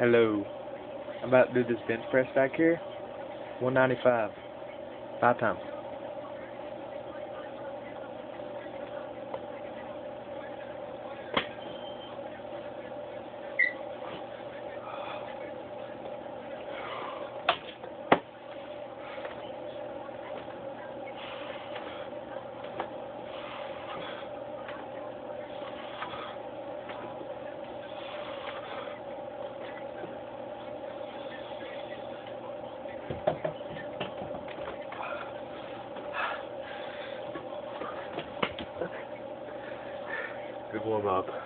Hello. I'm about to do this bench press back here. 195. 5 times. Good warm up.